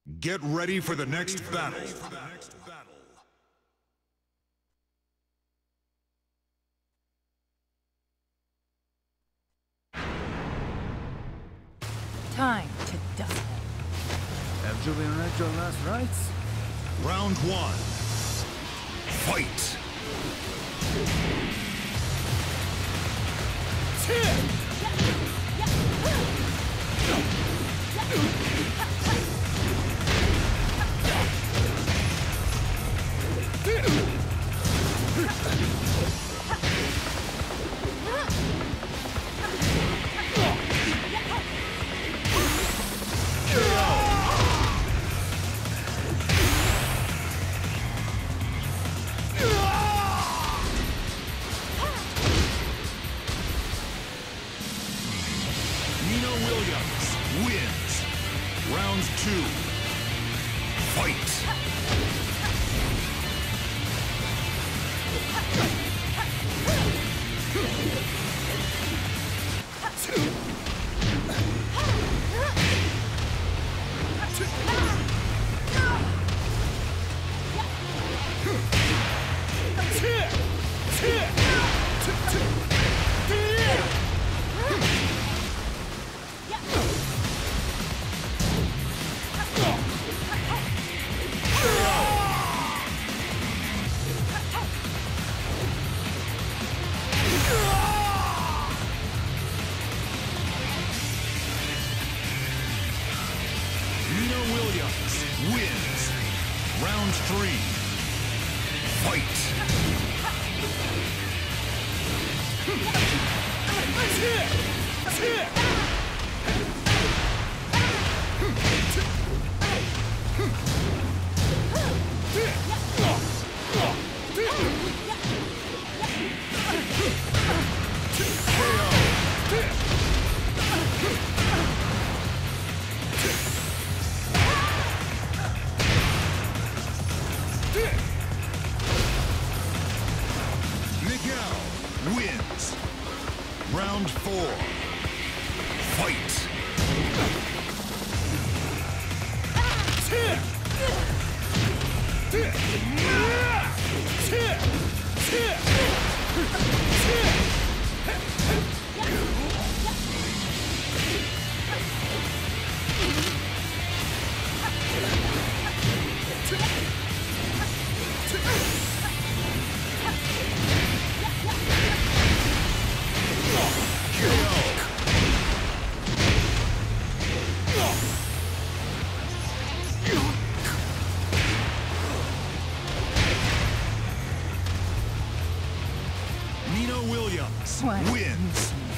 Get ready for the next battle. Time to die. Have Julian read your last rites? Round one. Fight! Nina Williams wins. Round two. Fight! Nina Williams wins. Round three. Fight! Miguel wins. Round four. Fight! Nina Williams What? wins.